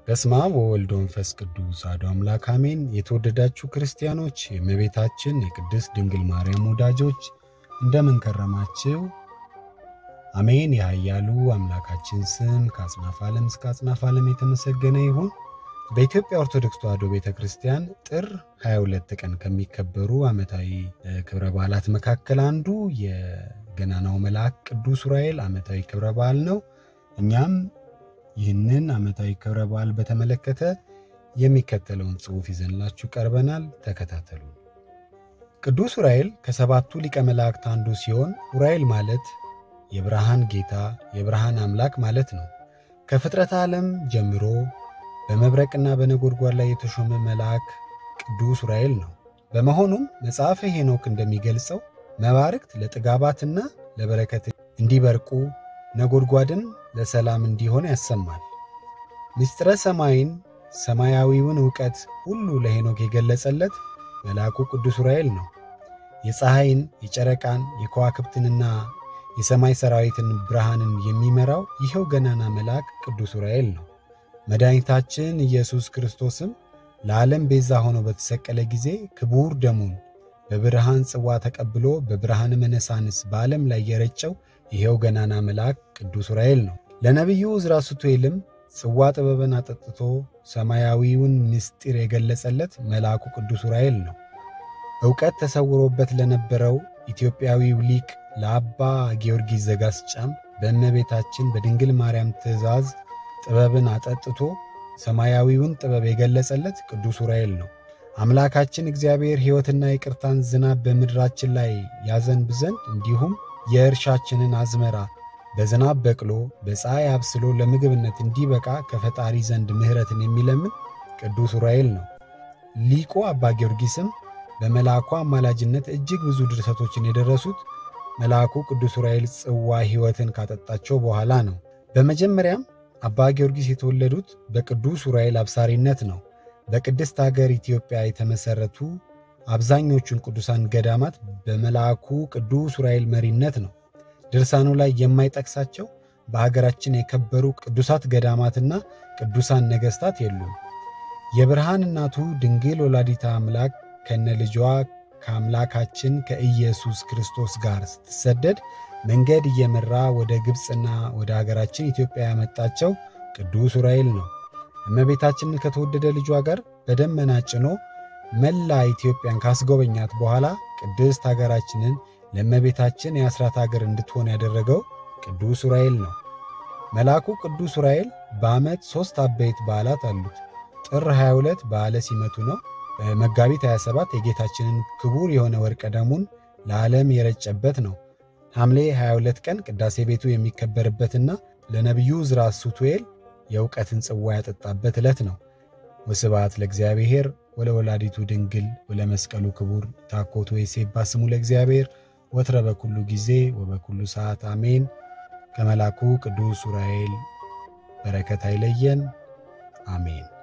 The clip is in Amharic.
በስመ አብ ወወልድ ወመንፈስ ቅዱስ አሐዱ አምላክ አሜን። የተወደዳችሁ ክርስቲያኖች የእመቤታችን የቅድስት ድንግል ማርያም ወዳጆች እንደምን ከረማችሁ? አሜን። የኃያሉ አምላካችን ስም ከአጽናፈ ዓለም እስከ አጽናፈ ዓለም የተመሰገነ ይሁን። በኢትዮጵያ ኦርቶዶክስ ተዋሕዶ ቤተክርስቲያን ጥር 22 ቀን ከሚከበሩ ዓመታዊ ክብረ በዓላት መካከል አንዱ የገናናው መልአክ ቅዱስ ዑራኤል ዓመታዊ ክብረ በዓል ነው። እኛም ይህንን ዓመታዊ ክብረ በዓል በተመለከተ የሚከተለውን ጽሑፍ ይዘንላችሁ ቀርበናል። ተከታተሉ። ቅዱስ ዑራኤል ከሰባቱ ሊቀ መላእክት አንዱ ሲሆን ዑራኤል ማለት የብርሃን ጌታ የብርሃን አምላክ ማለት ነው። ከፍጥረት ዓለም ጀምሮ በመብረቅና በነጎድጓድ ላይ የተሾመ መልአክ ቅዱስ ዑራኤል ነው። በመሆኑም መጽሐፈ ሄኖክ እንደሚገልጸው መባርክት ለጥጋባትና ለበረከት እንዲበርቁ ነጎድጓድን ለሰላም እንዲሆን ያሰማል። ምስጢረ ሰማይን ሰማያዊውን ዕውቀት ሁሉ ለሄኖክ የገለጸለት መልአኩ ቅዱስ ዑራኤል ነው። የፀሐይን የጨረቃን የከዋክብትንና የሰማይ ሰራዊትን ብርሃንን የሚመራው ይኸው ገናና መልአክ ቅዱስ ዑራኤል ነው። መድኃኒታችን ኢየሱስ ክርስቶስም ለዓለም ቤዛ ሆኖ በተሰቀለ ጊዜ ክቡር ደሙን በብርሃን ጽዋ ተቀብሎ በብርሃን መነሳንስ በዓለም ላይ የረጨው ይኸው ገናና መልአክ ቅዱስ ዑራኤል ነው። ለነቢዩ ዕዝራ ሱቱኤልም ጽዋ ጥበብን አጠጥቶ ሰማያዊውን ምስጢር የገለጸለት መልአኩ ቅዱስ ዑራኤል ነው። ዕውቀት ተሰውሮበት ለነበረው ኢትዮጵያዊው ሊቅ ለአባ ጊዮርጊስ ዘጋስጫም በእመቤታችን በድንግል ማርያም ትእዛዝ ጥበብን አጠጥቶ ሰማያዊውን ጥበብ የገለጸለት ቅዱስ ዑራኤል ነው። አምላካችን እግዚአብሔር ሕይወትና ይቅርታን ዝናብ በምድራችን ላይ ያዘንብ ዘንድ እንዲሁም የእርሻችንን አዝመራ በዝናብ በቅሎ በፀሐይ አብስሎ ለምግብነት እንዲበቃ ከፈጣሪ ዘንድ ምሕረትን የሚለምን ቅዱስ ዑራኤል ነው። ሊቁ አባ ጊዮርጊስም በመልአኩ አማላጅነት እጅግ ብዙ ድርሰቶችን የደረሱት መልአኩ ቅዱስ ዑራኤል ጽዋ ሕይወትን ካጠጣቸው በኋላ ነው። በመጀመሪያም አባ ጊዮርጊስ የተወለዱት በቅዱስ ዑራኤል አብሳሪነት ነው። በቅድስት ሀገር ኢትዮጵያ የተመሰረቱ አብዛኞቹን ቅዱሳን ገዳማት በመልአኩ ቅዱስ ዑራኤል መሪነት ነው። ድርሳኑ ላይ የማይጠቅሳቸው በሀገራችን የከበሩ ቅዱሳት ገዳማትና ቅዱሳን ነገሥታት የሉም። የብርሃን እናቱ ድንግል ወላዲተ አምላክ ከነ ልጇ ከአምላካችን ከኢየሱስ ክርስቶስ ጋር ስትሰደድ መንገድ እየመራ ወደ ግብፅና ወደ ሀገራችን ኢትዮጵያ ያመጣቸው ቅዱስ ዑራኤል ነው። እመቤታችንን ከተወደደ ልጇ ጋር በደመና ጭኖ መላ ኢትዮጵያን ካስጎበኛት በኋላ ቅድስት ሀገራችንን ለእመቤታችን የአስራት ሀገር እንድትሆን ያደረገው ቅዱስ ዑራኤል ነው። መልአኩ ቅዱስ ዑራኤል በዓመት 3 አበይት በዓላት አሉት። ጥር 22 በዓለ ሲመቱ ነው። መጋቢት 27 የጌታችንን ክቡር የሆነ ወርቀ ደሙን ለዓለም የረጨበት ነው። ሐምሌ 22 ቀን ቅዳሴ ቤቱ የሚከበርበትና ለነቢዩ ዕዝራ ሱቱኤል የዕውቀትን ጽዋ ያጠጣበት ዕለት ነው። ወስብሐት ለእግዚአብሔር ወለወላዲቱ ድንግል ወለመስቀሉ ክቡር ታኮቱ የሴባ ስሙ ለእግዚአብሔር ወትረ በኩሉ ጊዜ ወበኩሉ ሰዓት አሜን። ከመልአኩ ቅዱስ ዑራኤል በረከት አይለየን። አሜን።